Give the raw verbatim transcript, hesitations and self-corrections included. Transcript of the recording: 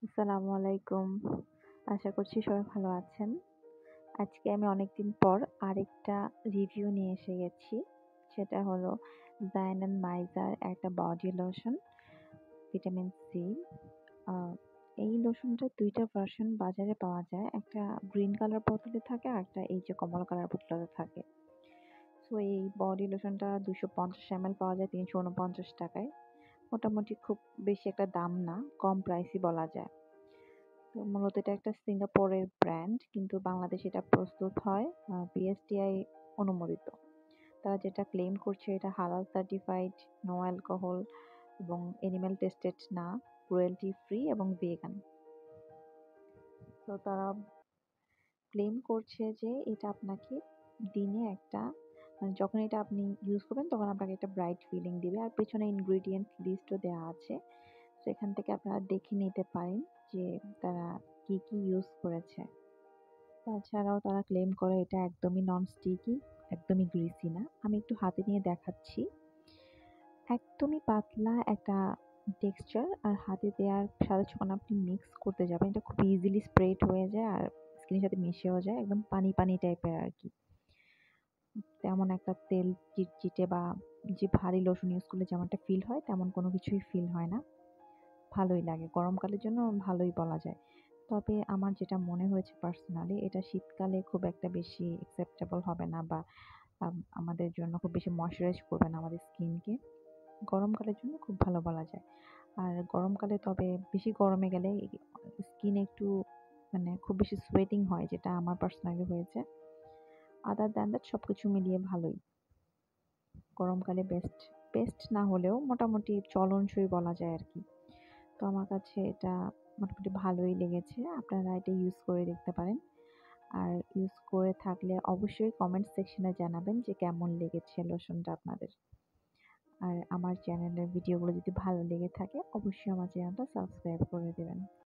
আসসালামু আলাইকুম। আশা করছি সবাই ভালো আছেন। আজকে আমি অনেকদিন পর আরেকটা রিভিউ নিয়ে এসে গেছি। সেটা হলো জাইন এন্ড মাইজার একটা বডি লোশন ভিটামিন সি। আ এই লোশনটার দুই টা ভার্সন বাজারে পাওয়া যায়। একটা গ্রিন কালার বোতলে থাকে, আরেকটা এই যে কমলা কালার বোতলে থাকে। সো এই বডি লোশনটা দুইশো পঞ্চাশ এমএল পাওয়া যায় তিনশো ঊনপঞ্চাশ টাকায়। মোটামুটি খুব বেশি একটা দাম না, কম প্রাইসই বলা যায়। তো মূলত এটা একটা সিঙ্গাপুরের ব্র্যান্ড, কিন্তু বাংলাদেশে এটা প্রস্তুত হয় বিএসটিআই অনুমোদিত। তারা যেটা ক্লেম করছে এটা হালাল সার্টিফাইড, নো অ্যালকোহল এবং এনিম্যাল টেস্টেড না, ক্রুয়েলটি ফ্রি এবং ভেগান। তো তারা ক্লেম করছে যে এটা আপনাকে দিনে একটা মানে যখন এটা আপনি ইউজ করবেন তখন আপনাকে একটা ব্রাইট ফিলিং দিবে। আর পেছনে ইনগ্রেডিয়েন্ট লিস্টও দেওয়া আছে, সেখান থেকে আপনারা দেখে নিতে পারেন যে তারা কি কি ইউজ করেছে। তাছাড়াও তারা ক্লেম করে এটা একদমই নন স্টিকি, একদমই গ্রিসি না। আমি একটু হাতে নিয়ে দেখাচ্ছি। একদমই পাতলা একটা টেক্সচার, আর হাতে দেওয়ার সাথে যখন আপনি মিক্স করতে যাবেন এটা খুব ইজিলি স্প্রেড হয়ে যায় আর স্কিনের সাথে মিশেও যায়, একদম পানি পানি টাইপের আর কি। তেমন একটা তেল চিটচিটে বা যে ভারী লোশন ইউজ করলে যেমনটা ফিল হয় তেমন কোনো কিছুই ফিল হয় না। ভালোই লাগে, গরমকালের জন্য ভালোই বলা যায়। তবে আমার যেটা মনে হয়েছে পার্সোনালি, এটা শীতকালে খুব একটা বেশি অ্যাকসেপ্টেবল হবে না বা আম আমাদের জন্য খুব বেশি ময়েশ্চারাইজ করবে না আমাদের স্কিনকে। গরমকালের জন্য খুব ভালো বলা যায়। আর গরমকালে তবে বেশি গরমে গেলে স্কিন একটু মানে খুব বেশি সোয়েটিং হয়, যেটা আমার পার্সোনালি হয়েছে। আদার দ্যান দ্যাট সবকিছু মিলিয়ে ভালোই। গরমকালে বেস্ট বেস্ট না হলেও মোটামুটি চলনসই বলা যায় আর কি। তো আমার কাছে এটা মোটামুটি ভালোই লেগেছে। আপনারা এটা ইউজ করে দেখতে পারেন। আর ইউজ করে থাকলে অবশ্যই কমেন্ট সেকশনে জানাবেন যে কেমন লেগেছে লোশনটা আপনাদের। আর আমার চ্যানেলের ভিডিওগুলো যদি ভালো লেগে থাকে অবশ্যই আমার চ্যানেলটা সাবস্ক্রাইব করে দেবেন।